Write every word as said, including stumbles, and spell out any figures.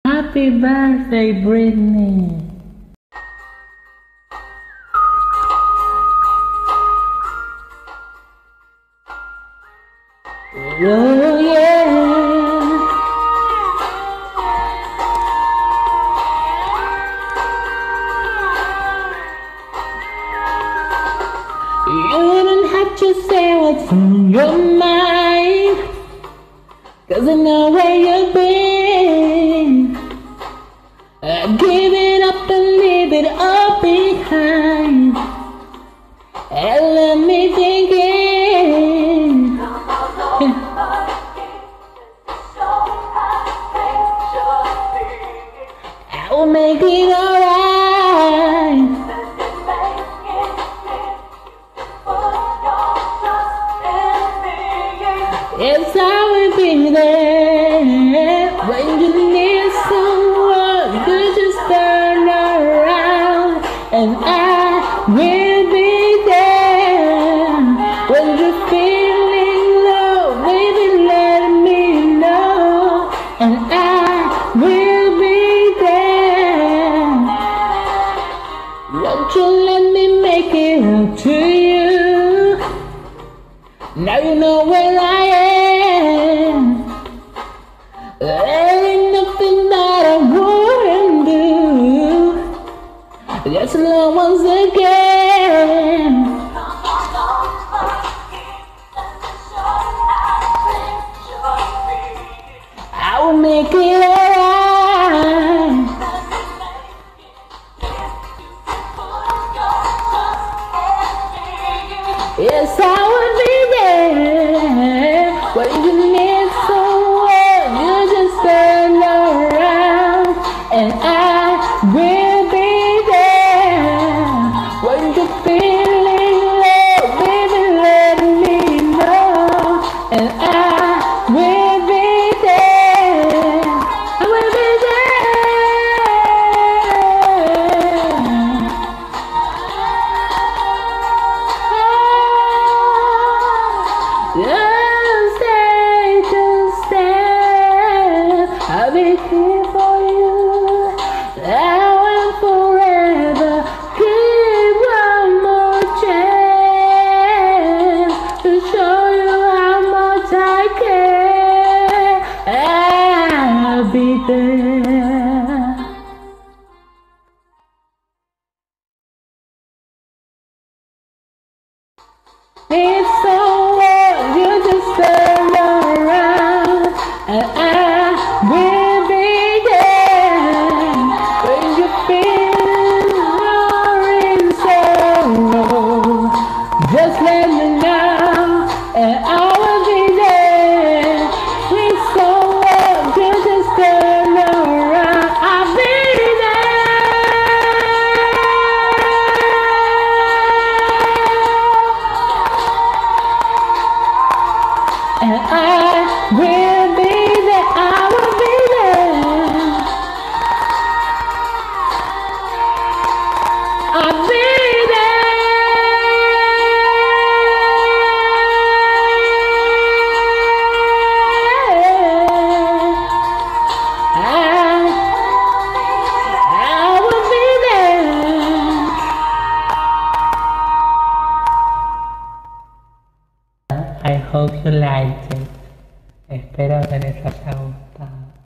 Happy birthday, Britney. Oh yeah. You don't have to say what's on your mind, 'cause I know where you've been. uh, Give it up and leave it all behind, and let me think it. I will make it alright. Yes, I will be there when you need someone. You just turn around, and I will be there when you're feeling low. Baby, let me know, and I will be there. Won't you let me make it up to you? Now you know where I am. There ain't nothing that I wouldn't do. Just love once again. I will make it alright. Yes, I will be there when you need someone. You just turn around, and I will be there when you're feeling low. Baby, let me know, and I will be there. I will be there. Just stay, just stay. I'll be here for you now and forever. Give one more chance to show you how much I care. I'll be there. It's